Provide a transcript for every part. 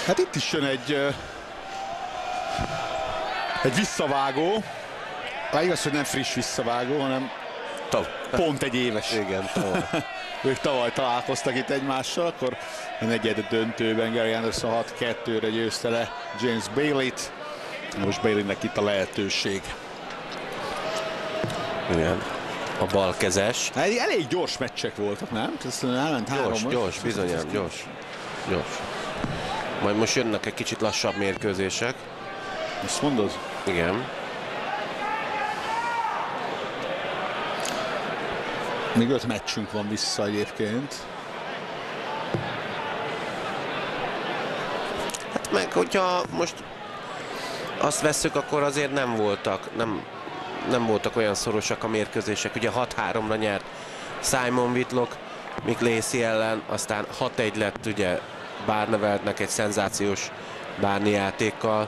Hát itt is jön egy visszavágó. Hát igaz, hogy nem friss visszavágó, hanem pont egy éves. Igen, tavaly. Ők tavaly találkoztak itt egymással, akkor a negyed döntőben Gary Anderson 6-2-re győzte le James Bailey-t. Most Bailey-nek itt a lehetőség. Igen. A balkezes. Hát elég gyors meccsek voltak, nem? Gyors, bizonyám, gyors. Majd most jönnek egy kicsit lassabb mérkőzések. Azt mondod? Igen. Még 5 meccsünk van vissza egyébként. Hát meg, hogyha most azt vesszük, akkor azért nem voltak olyan szorosak a mérkőzések. Ugye 6-3-ra nyert Simon Whitlock Mick Lacey ellen, aztán 6-1 lett ugye Barneveltnek egy szenzációs Barney játékkal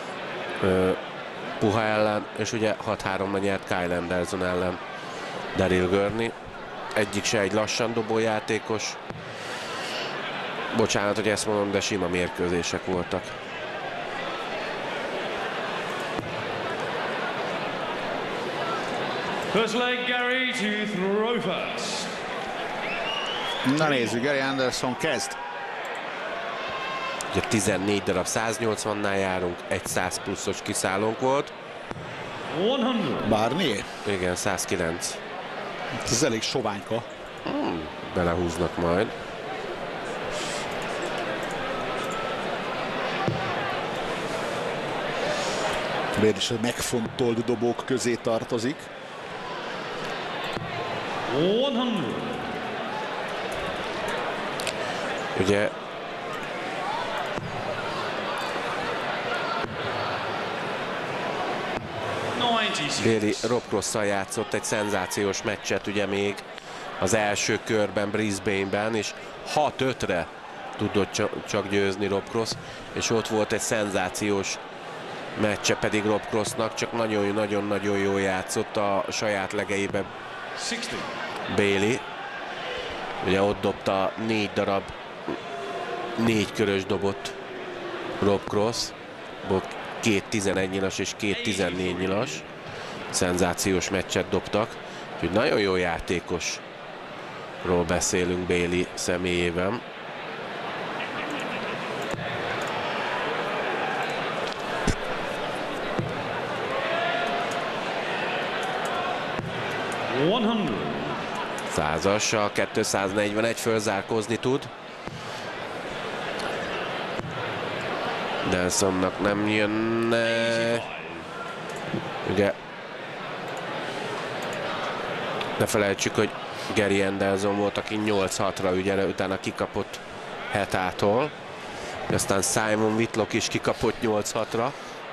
Puha ellen, és ugye 6-3-ra nyert Kyle Anderson ellen Daryl Gurney. Egyik se egy lassan dobó játékos. Bocsánat, hogy ezt mondom, de sima mérkőzések voltak. First leg, Gary to throw first. Na nézzük, Gary Anderson kezd. Ugye 14 darab 180-nál járunk, egy 100 pluszos kiszállónk volt. 100. Barnier? Igen, 109. Ez elég soványka. Belehúznak majd. Miért is a megfontolt dobók közé tartozik. 100. Ugye Bailey Rob Cross-szal játszott egy szenzációs meccset ugye még az első körben Brisbane-ben, és 6-5-re tudott csak győzni Rob Cross, és ott volt egy szenzációs meccse pedig Rob Crossnak, csak nagyon-nagyon jól játszott a saját legeibe Bailey. Ugye ott dobta 4 darab 4 körös dobott Rob Cross, 2 11 nyilas és 2 14 nyilas. Szenzációs meccset dobtak, úgyhogy nagyon jó játékosról beszélünk Bailey személyében. Százas, a 241 fölzárkózni tud. Nelsonnak nem jönne. Ugye ne felejtsük, hogy Gary Anderson volt, aki 8-6-ra ugye utána kikapott Hetától. Aztán Simon Whitlock is kikapott 8-6-ra.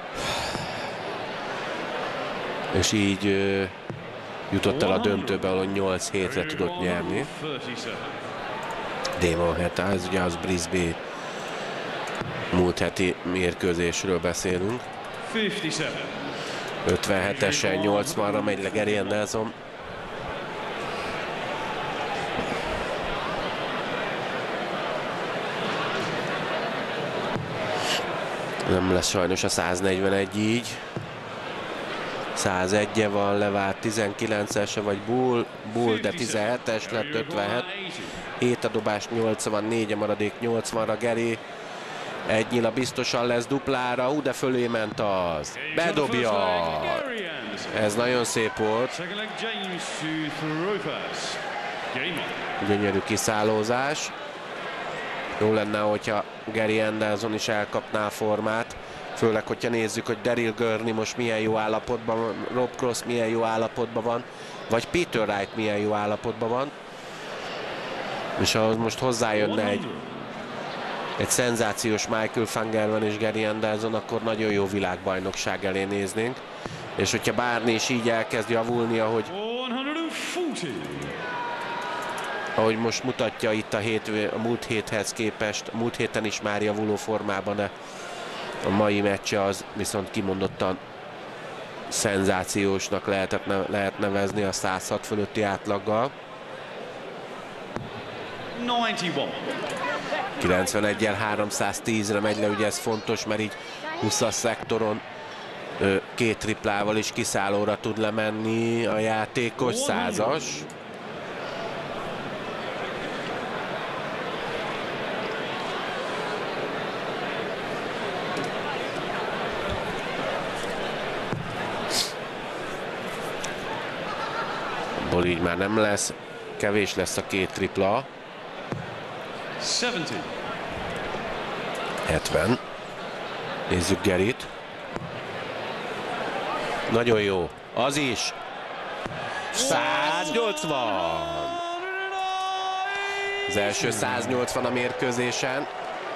És így jutott el a döntőbe, ahol 8-7-re tudott nyerni. Damon Heta, ez ugye az Brisbane múlt heti mérkőzésről beszélünk. 57-esen 80-ra megy le Gary Anderson. Nem lesz sajnos a 141 így. 101-e van, levált 19-ese, vagy Bull, de 17-es lett, 57. 7 a dobás, 84, a maradék 80-ra Gary. Egy nyila biztosan lesz duplára, de fölé ment az. Bedobja! Ez nagyon szép volt. Gyönyörű kiszállózás. Jó lenne, hogyha Gary Anderson is elkapná a formát. Főleg, hogyha nézzük, hogy Daryl Gurney most milyen jó állapotban van, Rob Cross milyen jó állapotban van, vagy Peter Wright milyen jó állapotban van. És ahhoz most hozzájönne egy szenzációs Michael van Gerwen és Gary Anderson, akkor nagyon jó világbajnokság elé néznénk. És hogyha Barney is így elkezd javulni, ahogy most mutatja itt a múlt héthez képest, múlt héten is már javuló formában, de a mai meccse az viszont kimondottan szenzációsnak lehet nevezni a 106 fölötti átlaggal. 91. 91-el 310-re megy le, ugye ez fontos, mert így 20-as szektoron két triplával is kiszállóra tud lemenni a játékos, 100-as. Abból így már nem lesz, kevés lesz a két tripla. 70. Nézzük Garyt. Nagyon jó. Az is. 180. Az első 180 a mérkőzésen.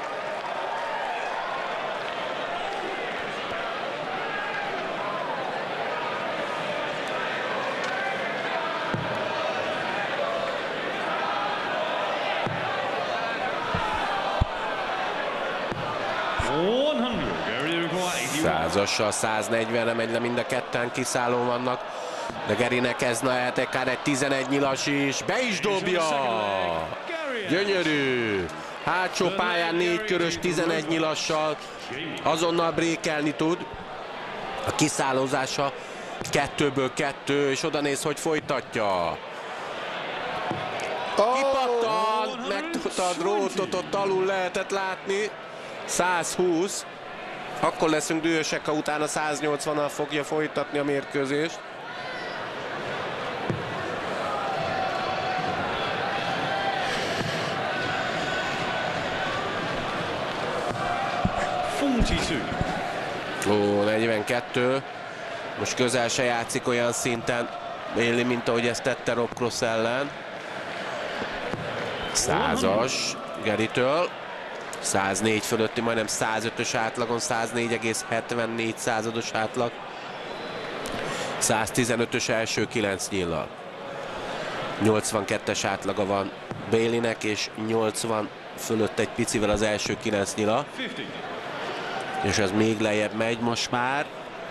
Százassal 140-re megy le, mind a ketten kiszállón vannak. De Garynek ez lehet akár egy 11 nyilas is. Be is dobja! Gyönyörű! Hátsó pályán 4 körös 11 nyilassal azonnal brékelni tud. A kiszállózása 2-ből 2, és oda néz, hogy folytatja. Kipattant, megtudta a drótot, ott alul lehetett látni. 120. Akkor leszünk dühösek, ha utána 180-nal fogja folytatni a mérkőzést. Ó, 42. Most közel se játszik olyan szinten Bailey, mint ahogy ezt tette Rob Cross ellen. 100-as Garytől. 104 fölötti, majdnem 105-ös átlagon, 104,74 százados átlag. 115-ös első 9 nyillal. 82-es átlaga van Baileynek, és 80 fölött egy picivel az első 9 nyila. És ez még lejjebb megy most már.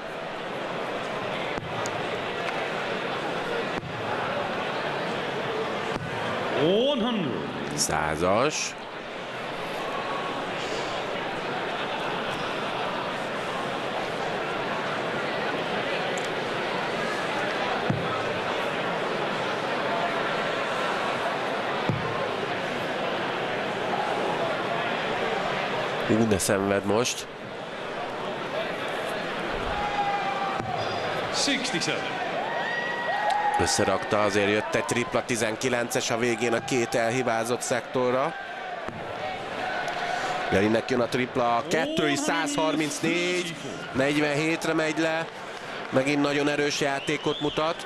Százas. De szenved most. 67. Összerakta, azért jött egy tripla 19-es a végén a két elhibázott szektorra. Garynek jön a tripla, 2 is 134, 47-re megy le. Megint nagyon erős játékot mutat.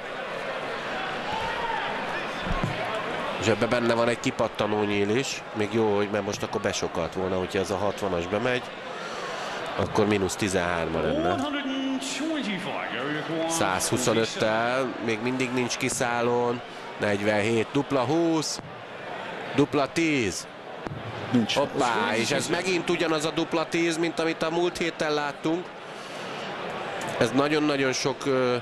És ebben benne van egy kipattanó nyíl is. Még jó, hogy mert most akkor besokalt volna, hogyha ez a 60-as bemegy. Akkor mínusz 13-a lenne. 125-tel, még mindig nincs kiszállón. 47, dupla 20, dupla 10. Nincs. Hoppá, és ez megint ugyanaz a dupla 10, mint amit a múlt héten láttunk. Ez nagyon-nagyon sok...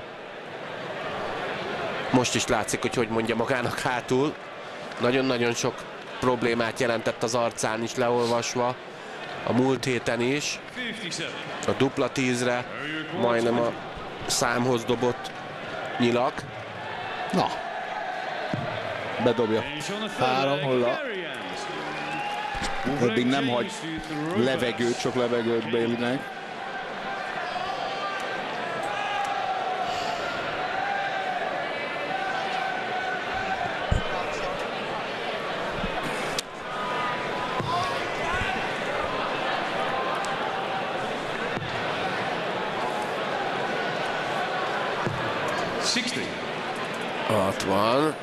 Most is látszik, hogy mondja magának hátul. Nagyon-nagyon sok problémát jelentett az arcán is leolvasva. A múlt héten is. A dupla 10-re majdnem a számhoz dobott nyilak. Na. Bedobja. 3-0. Eddig nem hagy levegőt, sok levegőt Baileynek. Ott van.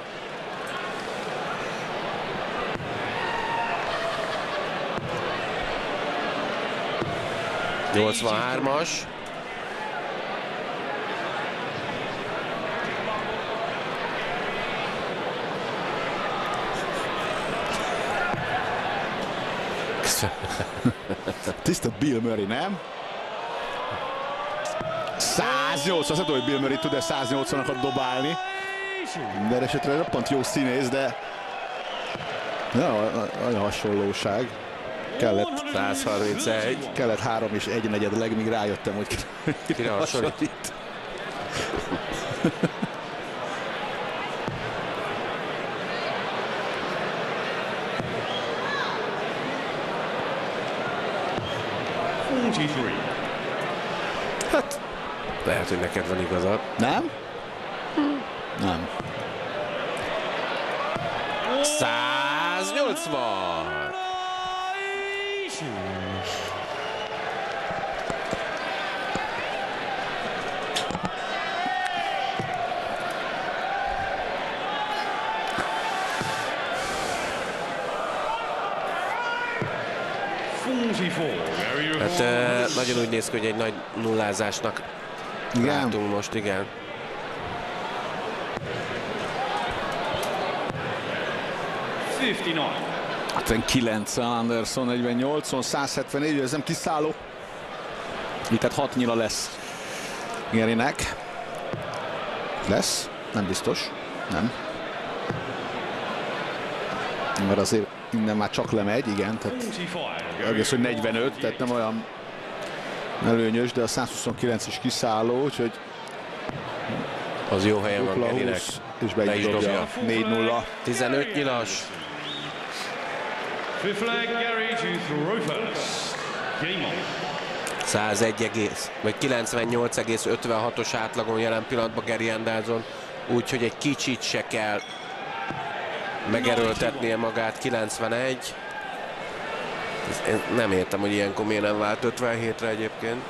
...83-as. Tiszta Bill Murray, nem? 180, azt tudom, hogy Bill Murray tud-e 180-akat dobálni. Minden esetre roppant jó színész, de Ja, olyan hasonlóság. Kellett 131. Kellett 3 és 1/4, míg rájöttem, hogy Kire hasonlít. Hát, lehet, hogy neked van igazad. Nem? Nem. 180. Hát nagyon úgy néz ki, hogy egy nagy nullázásnak látunk most, igen. Hát 90 Anderson, 48-on, 174, ez nem kiszálló. Így tehát 6 nyila lesz Garynek. Lesz? Nem biztos. Nem. Mert azért innen már csak lemegy, igen. Tehát egész, hogy 45, tehát nem olyan előnyös, de a 129 is kiszálló, úgyhogy az jó helyen van Garynek. És be is dobja. 4-0. 15 nyilas. 101 vagy 98,56-os átlagon jelen pillanatban Gary Anderson, úgyhogy egy kicsit se kell megerőltetnie magát. 91. Én nem értem, hogy ilyenkor miért nem vált 57-re egyébként.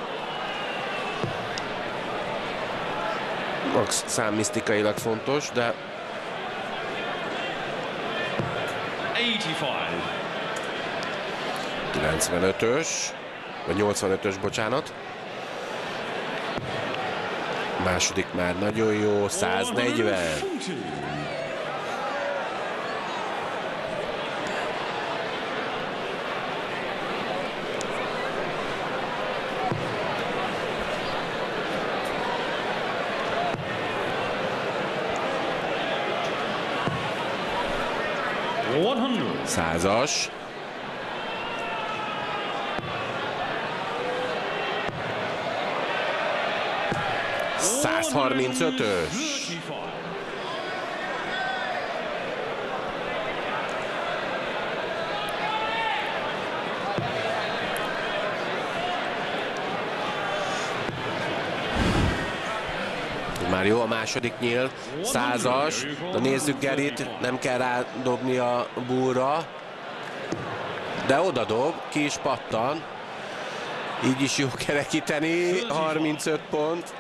Max számmisztikailag fontos, de 95-ös, vagy 85-ös, bocsánat. Második már nagyon jó, 140. Százas. 135-ös. Már jó a második nyíl. 100-as. De nézzük Garyt, nem kell rádobni a búra. De oda dob, ki is pattan. Így is jó kerekíteni. 35 pont.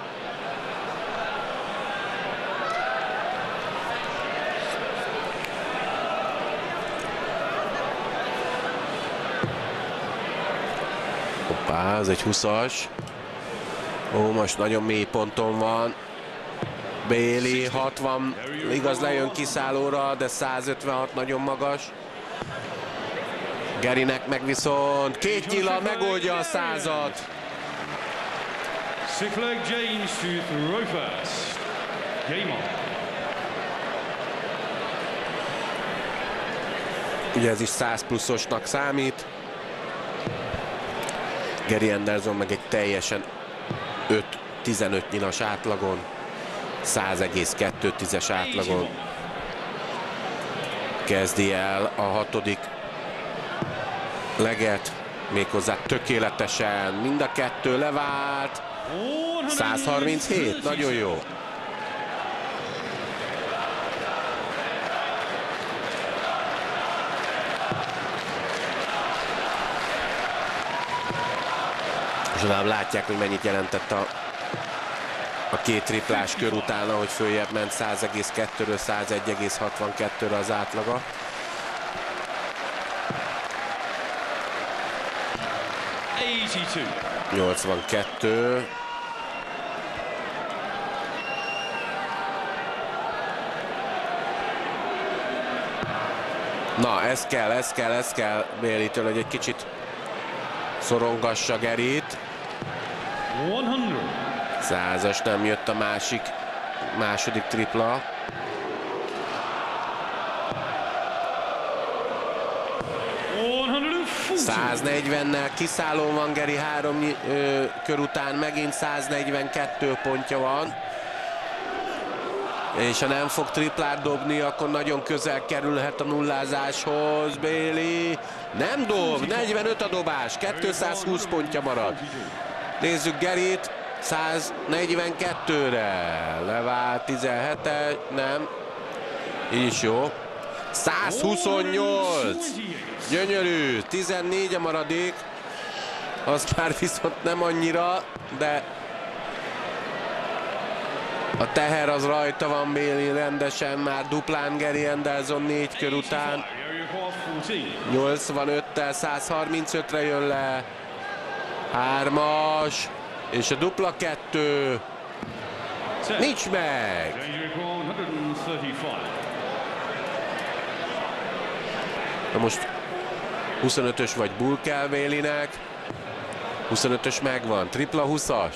Hoppá, ez egy 20-as. Ó, most nagyon mély ponton van. Bailey 60, igaz, lejön kiszállóra, de 156 nagyon magas. Garynek meg viszont két nyila megoldja a 100-at. Ugye ez is 100 pluszosnak számít. Gary Anderson meg egy teljesen 5-15 nyilas átlagon, 100,2-es átlagon kezdi el a hatodik leget, méghozzá tökéletesen, mind a kettő levált. 137, nagyon jó. És látják, hogy mennyit jelentett a két triplás kör utána, hogy följebb ment 100,2-ről 101,62-re az átlaga. – 82. Na, ez kell Bailey-től, hogy egy kicsit szorongassa Garyt. 100-as, nem jött a második tripla. 140-nel kiszállón van Geri 3 kör után, megint 142 pontja van. És ha nem fog triplát dobni, akkor nagyon közel kerülhet a nullázáshoz. Bailey nem dob, 45 a dobás, 220 pontja marad. Nézzük Gerit, 142-re, levált 17-e, nem, így is jó. 128, gyönyörű, 14 a maradék, az már viszont nem annyira, de a teher az rajta van Bailey rendesen, már duplán Gary Anderson 4 kör után. 85-tel 135-re jön le. 3-as, és a dupla 2. Nincs meg! Na most 25-ös vagy bull kell Baileynek. 25-ös megvan, tripla 20-as.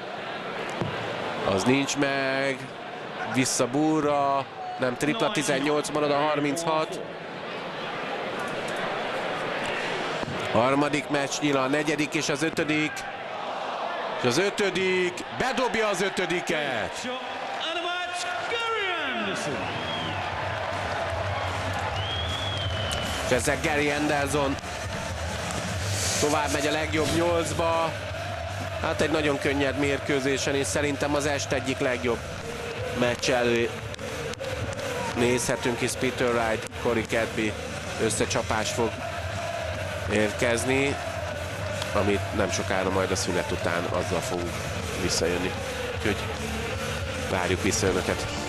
Az nincs meg, vissza bullra, nem, tripla 18, marad a 36. Harmadik meccsnyila, a negyedik és az 5. És az 5. bedobja az 5-et. És ezzel Gary Anderson tovább megy a legjobb 8-ba. Hát egy nagyon könnyed mérkőzésen, és szerintem az este egyik legjobb meccs elő nézhetünk, és Peter Wright, Corey Cadby összecsapás fog érkezni, amit nem sokára majd a szünet után azzal fogunk visszajönni. Úgyhogy várjuk vissza önöket.